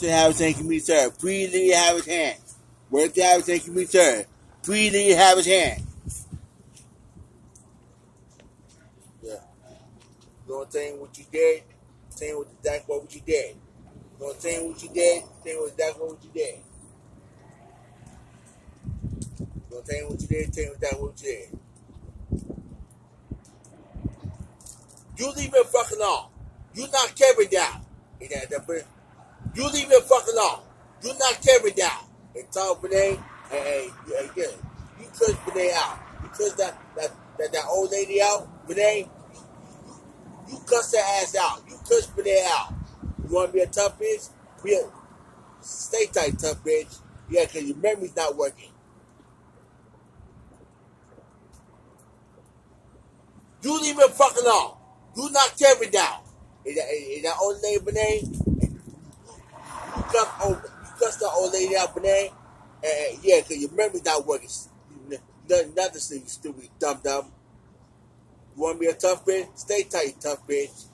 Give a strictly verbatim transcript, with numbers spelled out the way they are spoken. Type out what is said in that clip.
to have his hand, can be served. Freely have his hand. Work to have his hand, can be served. Freely have his hand. Yeah. You gonna tell him what you did? Tell him what that's what you did. You gonna tell him what you did? Tell him what that's what you did. You gonna tell him what you did? Tell him what that's what you did. You leave it fucking alone. You knock Kevin down. You leave it fucking alone. You knock Kevin down. And tell Benet, hey, hey, yeah, you cuss Benet out. You cuss that, that, that, that old lady out, Benet. You cuss that ass out. You cuss Benet out. You want to be a tough bitch? Be a, stay tight, tough bitch. Yeah, because your memory's not working. You leave it fucking alone. You knock Kevin down. Is that, is that old lady Benet? You cuss over. You cuss that old lady out, Benet. And yeah, because your memory's not working. Nothing, nothing, stupid, dumb, dumb. You want to be a tough bitch? Stay tight, tough bitch.